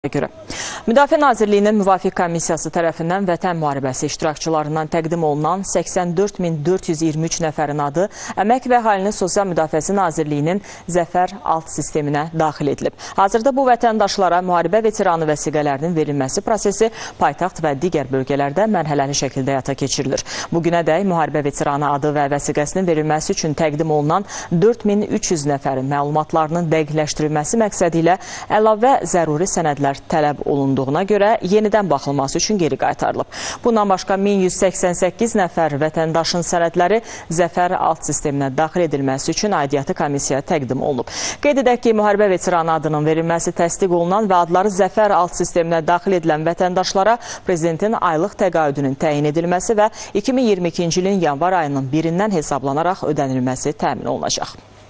görə. Müdafiə Nazirliyinin Müvafiq Komissiyası tərəfindən vətən müharibəsi iştirakçılarından təqdim olunan 84.423 nəfərin adı Əmək və Əhalinin Sosial Müdafiəsi Nazirliyinin Zəfər alt sisteminə daxil edilib. Hazırda bu vətəndaşlara müharibə veteranı vəsiqələrinin verilməsi prosesi paytaxt və digər bölgələrdə mərhələli şəkildə həyata keçirilir. Bugünədək müharibə veteranı adı və vəsiqəsinin verilməsi üçün təqdim olunan 4300 nəfərin məlumatlarının dəqiqləşdirilməsi məqsədi ilə əlavə zəruri sənədlər tələb olunduğuna görə yenidən baxılması üçün geri qaytarılıb. Bundan başqa 1188 nəfər vətəndaşın sənədləri Zəfər alt sisteminə daxil edilməsi üçün aidiyyatı komissiyaya təqdim olunub. Qeyd edək ki, müharibə veteranı adının verilməsi təsdiq olunan və adları Zəfər alt sisteminə daxil edilən vətəndaşlara Prezidentin aylıq təqaüdünün təyin edilməsi və 2022-ci ilin yanvar ayının 1-dən hesablanaraq ödənilməsi təmin olunacaq.